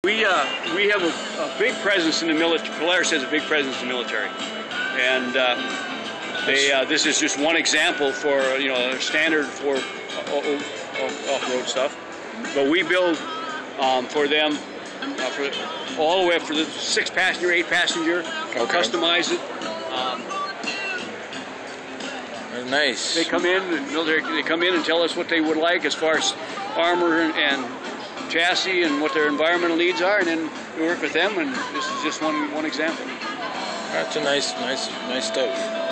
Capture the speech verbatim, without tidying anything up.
We uh, we have a, a big presence in the military. Polaris has a big presence in the military, and uh, they uh, this is just one example for you know a standard for uh, off-road stuff. But we build um, for them uh, for all the way up for the six passenger, eight passenger. Okay. Customize it. Um, Nice. They come in, the military, they come in and tell us what they would like as far as armor and, and chassis and what their environmental needs are, and then we work with them, and this is just one one example. That's a nice, nice, nice stuff.